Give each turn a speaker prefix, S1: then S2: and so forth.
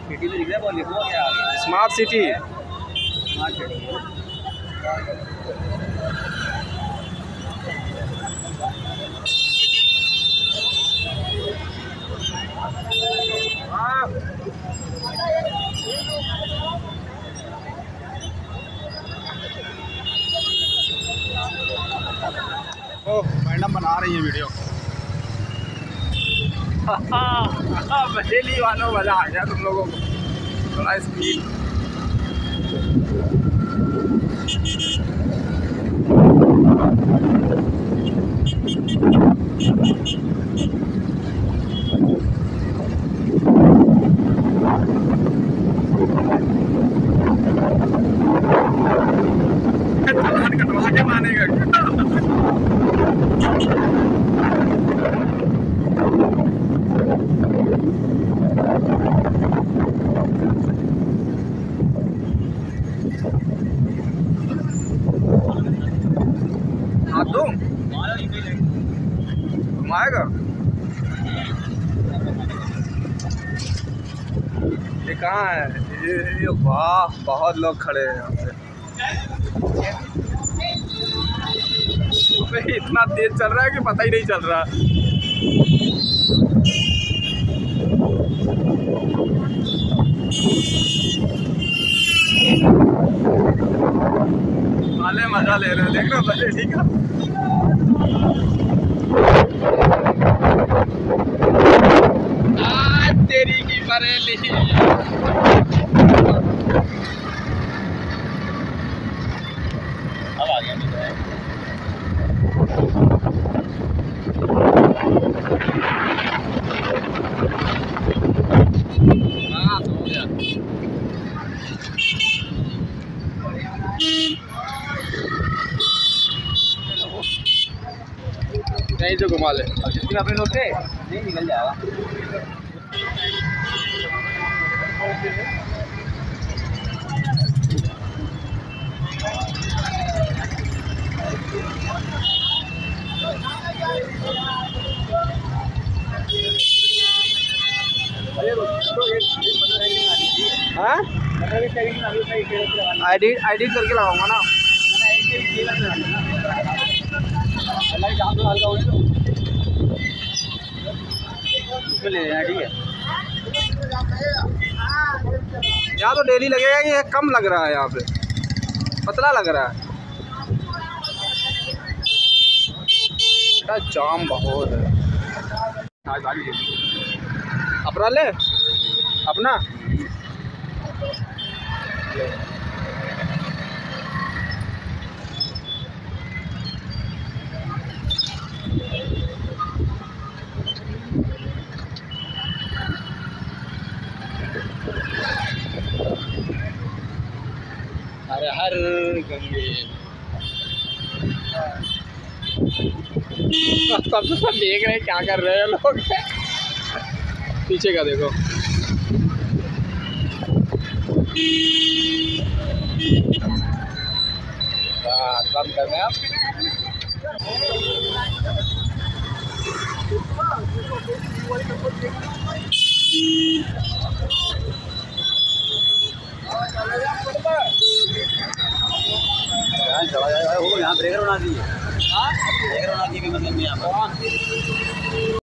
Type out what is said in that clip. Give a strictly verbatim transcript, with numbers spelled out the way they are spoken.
S1: City में दिख रहा है बहुत, लिखो क्या आगे
S2: smart city.
S1: Smart city
S2: oh madam बना रही है वीडियो। बहेली वालों मजा आ गया तुम लोगों को, थोड़ा स्पीड। कटवा के मानेगा। हाथ दो घुमाएगा। ये कहाँ है? ये, ये वाह बहुत लोग खड़े हैं यहाँ पे। अबे इतना तेज चल रहा है कि पता ही नहीं चल रहा। वाले मजा ले रहे हैं, देख रहे हो बच्चे, ठीक है। आज तेरी की बरेली।
S1: अब आ गया हाँ तो हो गया।
S2: नहीं तो घुमा ले।
S1: जितने अपने लोग थे नहीं निकल जाएगा।
S2: हाँ एडिट एडिट करके लगाऊंगा ना।
S1: ले लेना ठीक है।
S2: यहाँ तो डेली लगेगा कि ये कम लग रहा है, यहाँ पे पतला लग रहा है। बेटा जाम बहुत है। अपना ले अपना
S1: अरे हर गंगे
S2: सब तो सब देख रहे हैं क्या कर रहे हैं लोग। पीछे का देखो।
S1: बंद कर रहे हैं आप। चला जाएगा वो यहाँ ब्रेकर बना दी है। ब्रेकर बना दी मतलब यहाँ पर